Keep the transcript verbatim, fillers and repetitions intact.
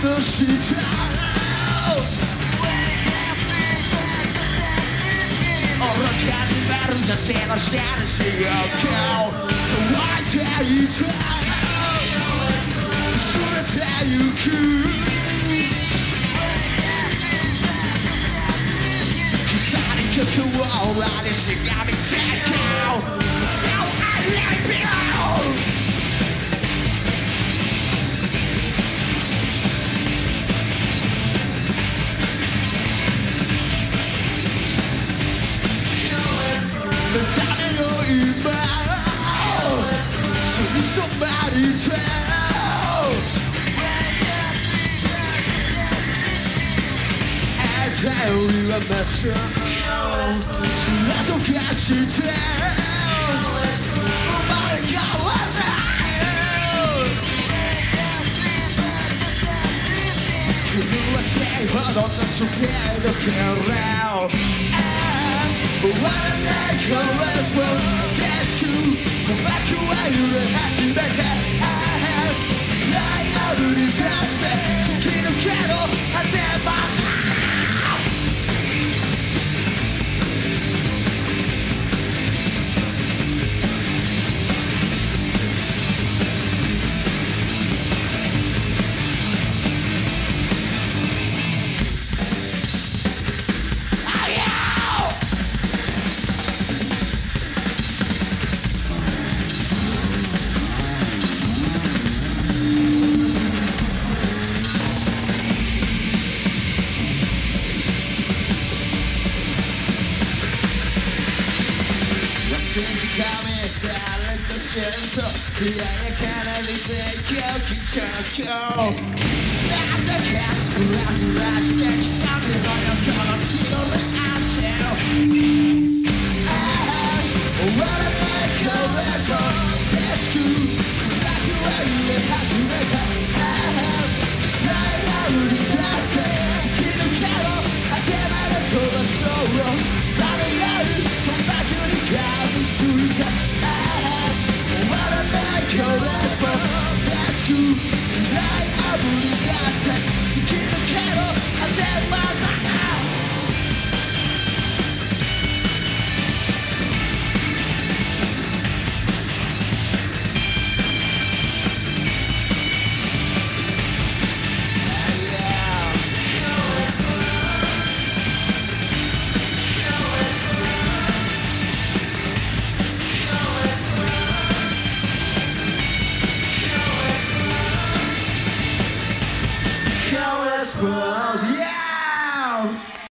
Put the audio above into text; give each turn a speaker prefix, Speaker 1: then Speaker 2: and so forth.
Speaker 1: とした愚かになるなせの下にしようか乾いていた薄れてゆく草に曲を裏にしがみつけよう Now I like you目覚めの今すぐそばにいて頼りはまさ空とかして生まれ変わらない君は死ぬほどのスピードから終わらない Correspond Rescue 鼓膜は揺れ始めてライオルに出して突き抜けろ果てまた信じ込めされたシェント冷ややかな理性狂気状況なんだかフラフラしてきた目の横の血の足を終わらないコレクトレスキュー鼓膜は揺れ始めたライオルに出して突き抜けろ果てまで飛ばそう誰より鼓膜に噛みついた終わらないコレスポレスキューライオルに出して突き抜けろ果てまでLet's run.